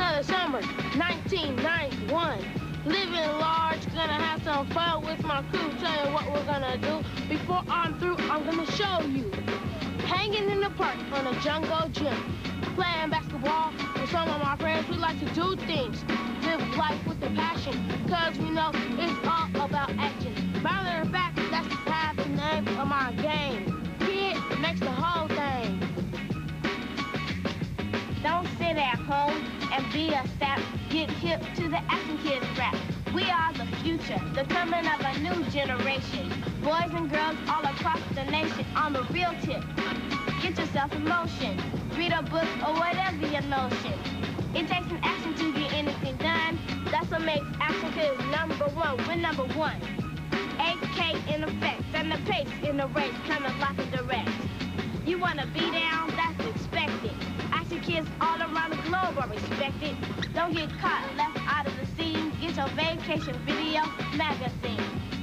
of summer, 1991. Living large, gonna have some fun with my crew. Tell you what we're gonna do. Before I'm through, I'm gonna show you. Hanging in the park on a jungle gym. Playing basketball with some of my friends. We like to do things. Live life with a passion. Cause we know it's all about action. Matter of fact, that's half the name of my game. Kid makes the whole thing. Don't sit at home and be a sap. Get hip to the Action Kids rap. We are the future, the coming of a new generation. Boys and girls all across the nation on the real tip. Get yourself in motion. Read a book or whatever your notion. It takes an action to get anything done. That's what makes Action Kids #1. We're #1. AK in effect, and the pace in the race, kind of like a direct. You want to be down? That's expected. Action Kids all around the globe are respected. Don't get caught left out of the scene. Get your vacation video magazine.